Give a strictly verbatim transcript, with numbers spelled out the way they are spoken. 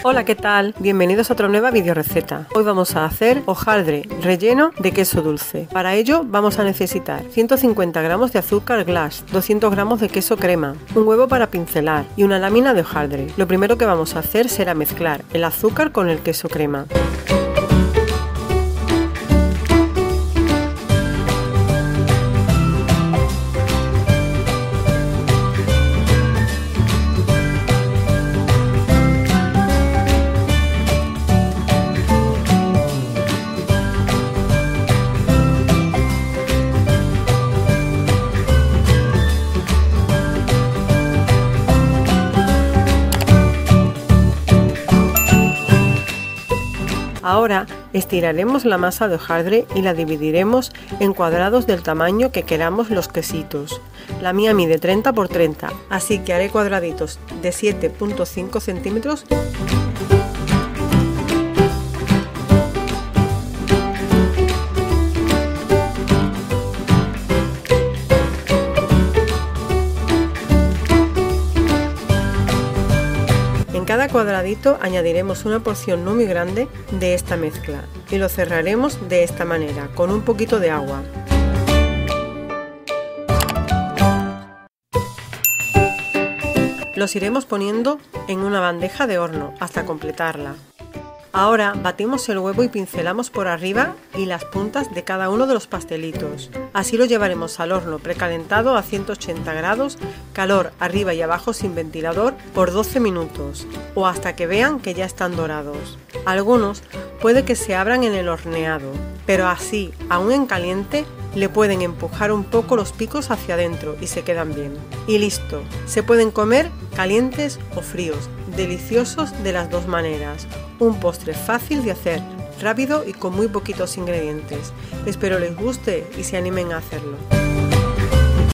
Hola, ¿qué tal? Bienvenidos a otra nueva videoreceta. Hoy vamos a hacer hojaldre relleno de queso dulce. Para ello vamos a necesitar ciento cincuenta gramos de azúcar glass, doscientos gramos de queso crema, un huevo para pincelar y una lámina de hojaldre. Lo primero que vamos a hacer será mezclar el azúcar con el queso crema. Ahora estiraremos la masa de hojaldre y la dividiremos en cuadrados del tamaño que queramos los quesitos. La mía mide treinta por treinta, así que haré cuadraditos de siete punto cinco centímetros. En cada cuadradito añadiremos una porción no muy grande de esta mezcla y lo cerraremos de esta manera, con un poquito de agua. Los iremos poniendo en una bandeja de horno hasta completarla. Ahora batimos el huevo y pincelamos por arriba y las puntas de cada uno de los pastelitos. Así lo llevaremos al horno precalentado a ciento ochenta grados, calor arriba y abajo sin ventilador, por doce minutos o hasta que vean que ya están dorados. Algunos puede que se abran en el horneado, pero así, aún en caliente, le pueden empujar un poco los picos hacia adentro y se quedan bien. Y listo, se pueden comer calientes o fríos, deliciosos de las dos maneras. Un postre fácil de hacer, rápido y con muy poquitos ingredientes. Espero les guste y se animen a hacerlo.